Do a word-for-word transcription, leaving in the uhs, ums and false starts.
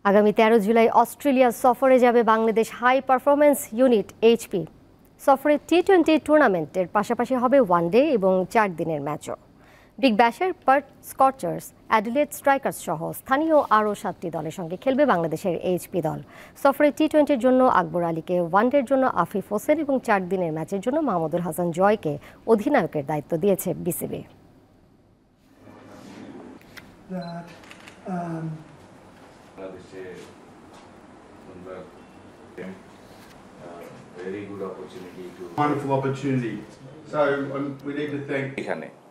আগামী তেরো জুলাই অস্ট্রেলিয়া সফরে যাবে Bangladesh high performance unit HP. সফরে টি টোয়েন্টি টুর্নামেন্টের পাশাপাশি হবে ওয়ানডে এবং চার দিনের ম্যাচও। বিগ ব্যাশের পার্থ স্কচার্স, অ্যাডিলেড স্ট্রাইকার্স সহ স্থানীয় আরও সাতটি দলের সঙ্গে খেলবে বাংলাদেশের এইচপি দল। সফরে টি টোয়েন্টির জন্য আকবর আলীকে, ওয়ানডের জন্য আফিফ হোসেন এবং চার দিনের ম্যাচের জন্য মাহমুদুল হাসান জয়কে অধিনায়কের দায়িত্ব দিয়েছে BCB. Very good opportunity to wonderful opportunity. So um, we need to thank